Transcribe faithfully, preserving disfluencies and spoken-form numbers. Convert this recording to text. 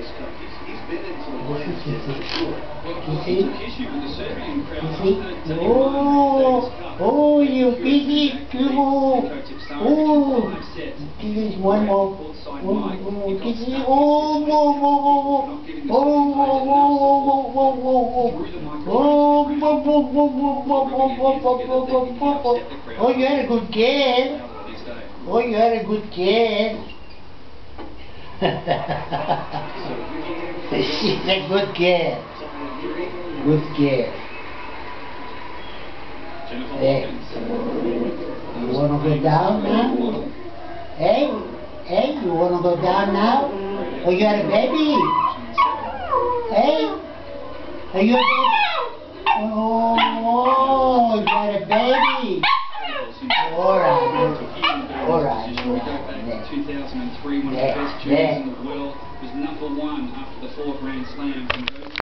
see? You see? Oh, oh, you piggy. Oh, oh. There's one more. One more piggy. Oh, whoa, whoa, whoa, whoa. Oh, whoa, whoa, whoa, whoa, whoa, whoa. Oh, whoa, whoa, whoa, whoa, whoa, whoa, whoa, whoa, whoa, whoa. Oh, you had a good game. Oh, you had a good game. She's a good girl. Good girl. Hey, you wanna go down now? Hey, hey, you wanna go down now? Oh, you had a baby? Hey, are you a baby? Oh, you had a baby? Alright, alright. two thousand three, one of the best tunes in the world, was number one after the four Grand Slams.